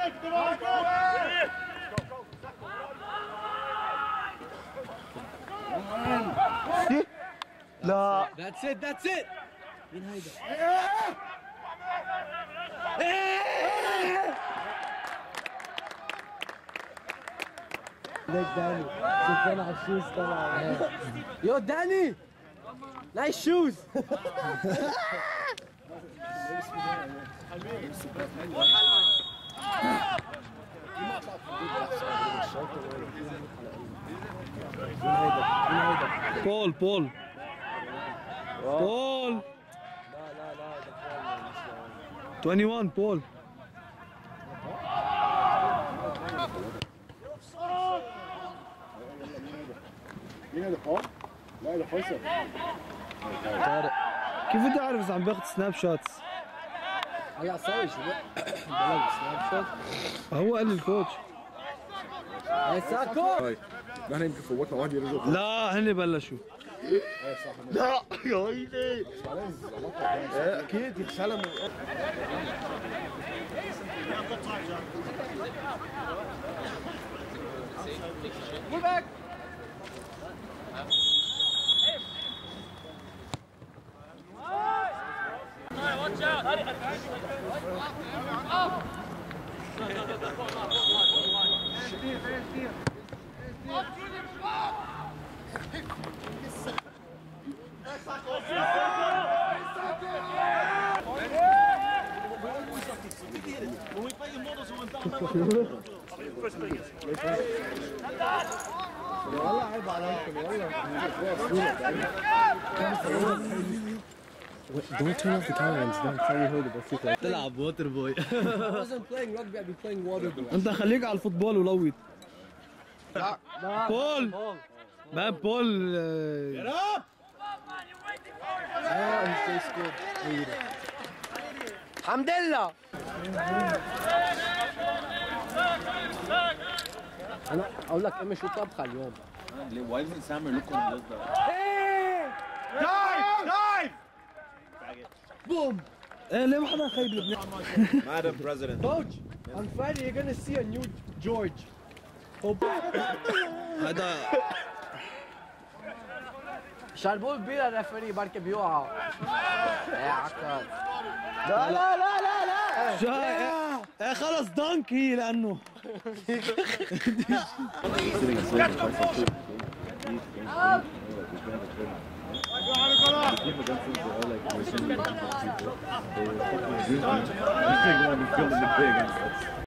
لا That's it, that's it. مين هيدا؟ ليك داني شوف على الشوز طبعا. يو داني نايس شوز. بول بول بول. لا 21 بول. مين هذا فاول؟ لا هذا فيصل. طارق كيف بدي اعرف اذا عم باخذ سناب شوتس؟ هيا سوي شو بلغ سناب شوت. هو قال لي الكوتش. هاي ساكو. نحن يمكن فوتنا واحد يرجع. لا هن بلشوا. لا يا ويلي. اكيد يتسلم. Move back. Watch out. والله عيب عليكم والله. Don't turn off the camera and don't tell me who the ball. تلعب ووتر بوي. I wasn't playing rugby, I'd be playing water boy. انت خليك على الفوتبول ولوت. بول مان بول. الحمد لله. انا اقول لك امي شو طبخه اليوم. Why doesn't Samer look on the ايه ليه ما حدا خيب لبنان؟ Madam President. Coach, on Friday you're gonna see a new George. هذا شربول بيلا ريفري بركي بيوقع. يا عكر. لا ايه خلص دانك هي لانه